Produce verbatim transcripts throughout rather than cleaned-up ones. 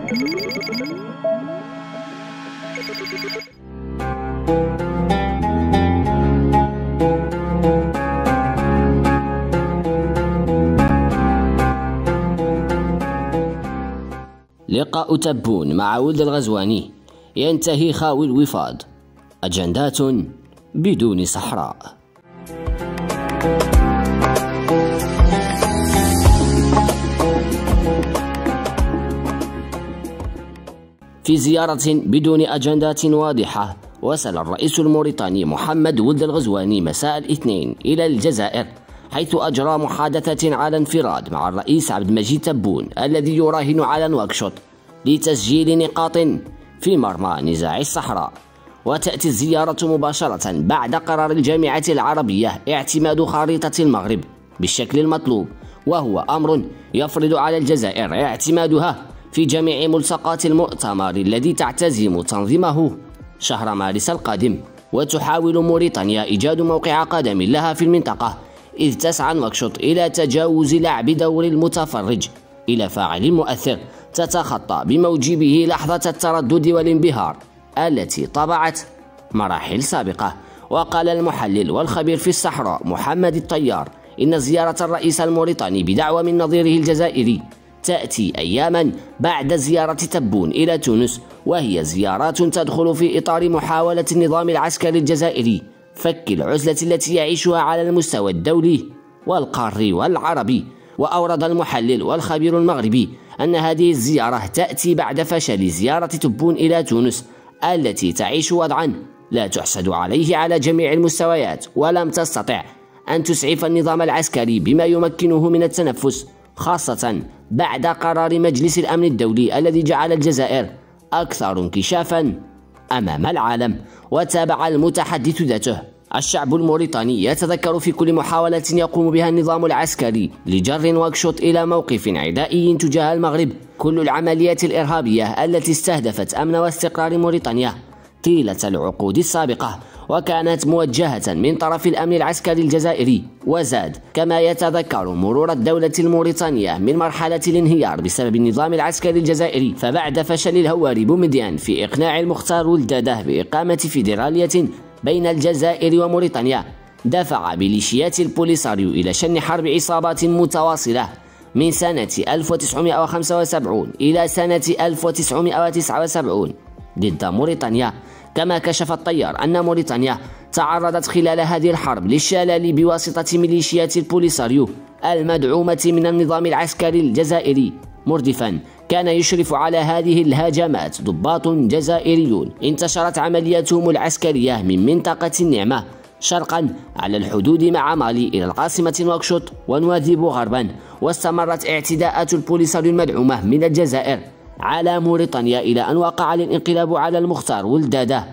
لقاء تبون مع ولد الغزواني، ينتهي خاوي الوفاض، أجندات بدون صحراء. في زيارة بدون أجندات واضحة، وصل الرئيس الموريتاني محمد ولد الغزواني مساء الاثنين إلى الجزائر، حيث أجرى محادثة على انفراد مع الرئيس عبد المجيد تبون الذي يراهن على نواكشوط لتسجيل نقاط في مرمى نزاع الصحراء. وتأتي الزيارة مباشرة بعد قرار الجامعة العربية اعتماد خريطة المغرب بالشكل المطلوب، وهو أمر يفرض على الجزائر اعتمادها في جميع ملصقات المؤتمر الذي تعتزم تنظيمه شهر مارس القادم. وتحاول موريتانيا إيجاد موقع قدم لها في المنطقة، إذ تسعى نواكشوط إلى تجاوز لعب دور المتفرج إلى فاعل مؤثر تتخطى بموجبه لحظة التردد والانبهار التي طبعت مراحل سابقة. وقال المحلل والخبير في الصحراء محمد الطيار إن زيارة الرئيس الموريتاني بدعوة من نظيره الجزائري تأتي أياما بعد زيارة تبون إلى تونس، وهي زيارات تدخل في إطار محاولة النظام العسكري الجزائري فك العزلة التي يعيشها على المستوى الدولي والقاري والعربي. وأورد المحلل والخبير المغربي أن هذه الزيارة تأتي بعد فشل زيارة تبون إلى تونس التي تعيش وضعا لا تحسد عليه على جميع المستويات، ولم تستطع أن تسعف النظام العسكري بما يمكنه من التنفس، خاصة بعد قرار مجلس الأمن الدولي الذي جعل الجزائر أكثر انكشافا أمام العالم. وتابع المتحدث ذاته: الشعب الموريتاني يتذكر في كل محاولة يقوم بها النظام العسكري لجر نواكشوط إلى موقف عدائي تجاه المغرب كل العمليات الإرهابية التي استهدفت أمن واستقرار موريتانيا طيلة العقود السابقة، وكانت موجهة من طرف الأمن العسكري الجزائري. وزاد كما يتذكر مرور الدولة الموريتانية من مرحلة الانهيار بسبب النظام العسكري الجزائري، فبعد فشل الهواري بومدين في إقناع المختار ولداده بإقامة فيدرالية بين الجزائر وموريتانيا، دفع ميليشيات البوليساريو إلى شن حرب عصابات متواصلة من سنة ألف وتسعمائة وخمسة وسبعين إلى سنة ألف وتسعمائة وتسعة وسبعين ضد موريتانيا. كما كشف الطيار أن موريتانيا تعرضت خلال هذه الحرب للشلال بواسطة ميليشيات البوليساريو المدعومة من النظام العسكري الجزائري، مردفا كان يشرف على هذه الهجمات ضباط جزائريون انتشرت عملياتهم العسكرية من منطقة النعمة شرقا على الحدود مع مالي إلى العاصمة نواكشوط ونواذيبو غربا. واستمرت اعتداءات البوليساريو المدعومة من الجزائر على موريتانيا إلى أن وقع الانقلاب على المختار ولداده،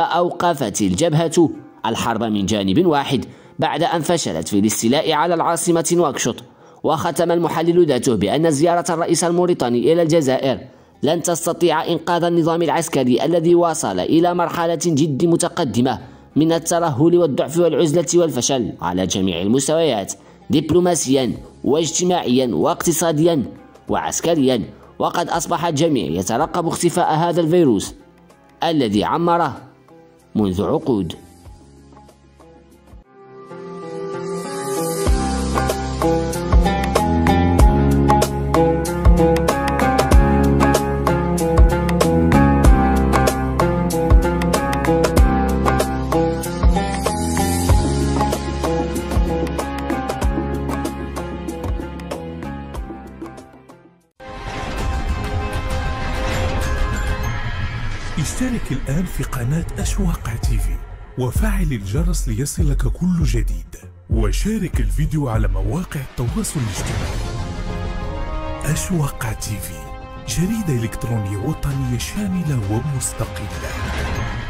فأوقفت الجبهة الحرب من جانب واحد بعد أن فشلت في الاستيلاء على العاصمة نواكشوط. وختم المحلل ذاته بأن زيارة الرئيس الموريتاني إلى الجزائر لن تستطيع إنقاذ النظام العسكري الذي وصل إلى مرحلة جد متقدمة من الترهل والضعف والعزلة والفشل على جميع المستويات، دبلوماسيا واجتماعيا واقتصاديا وعسكريا. وقد أصبح الجميع يترقب اختفاء هذا الفيروس الذي عمره منذ عقود. اشترك الآن في قناة أشواق تيفي وفعل الجرس ليصلك كل جديد، وشارك الفيديو على مواقع التواصل الاجتماعي. أشواق تيفي، جريدة إلكترونية وطنية شاملة ومستقلة.